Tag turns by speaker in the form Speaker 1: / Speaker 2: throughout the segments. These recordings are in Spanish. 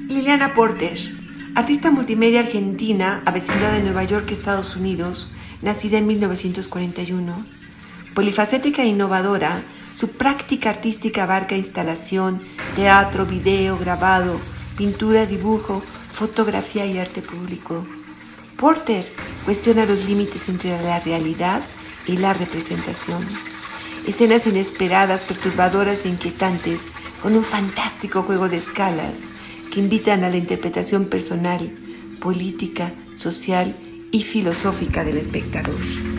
Speaker 1: Liliana Porter, artista multimedia argentina, avecindada en Nueva York, Estados Unidos, nacida en 1941. Polifacética e innovadora, su práctica artística abarca instalación, teatro, video, grabado, pintura, dibujo, fotografía y arte público. Porter cuestiona los límites entre la realidad y la representación. Escenas inesperadas, perturbadoras e inquietantes, con un fantástico juego de escalas que invitan a la interpretación personal, política, social y filosófica del espectador.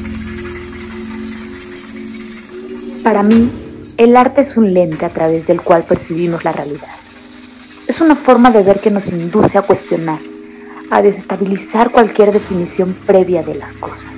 Speaker 2: Para mí, el arte es un lente a través del cual percibimos la realidad. Es una forma de ver que nos induce a cuestionar, a desestabilizar cualquier definición previa de las cosas.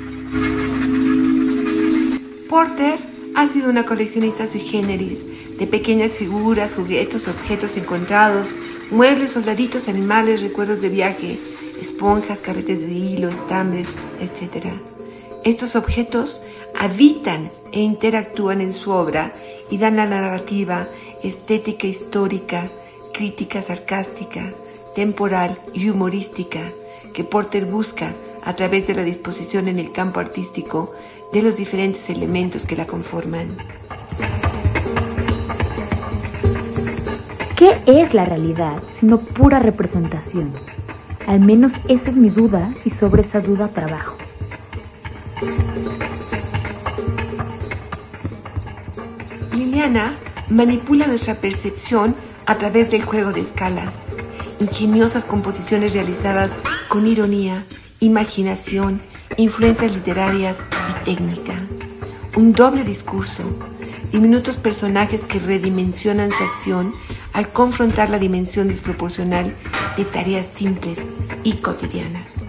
Speaker 1: Porter ha sido una coleccionista sui generis de pequeñas figuras, juguetes, objetos encontrados, muebles, soldaditos, animales, recuerdos de viaje, esponjas, carretes de hilo, estambres, etc. Estos objetos habitan e interactúan en su obra y dan la narrativa, estética histórica, crítica sarcástica, temporal y humorística que Porter busca a través de la disposición en el campo artístico de los diferentes elementos que la conforman.
Speaker 2: ¿Qué es la realidad sino pura representación? Al menos esa es mi duda y sobre esa duda trabajo.
Speaker 1: Liliana manipula nuestra percepción a través del juego de escalas, ingeniosas composiciones realizadas con ironía, imaginación, influencias literarias y técnica, un doble discurso, diminutos personajes que redimensionan su acción al confrontar la dimensión desproporcional de tareas simples y cotidianas.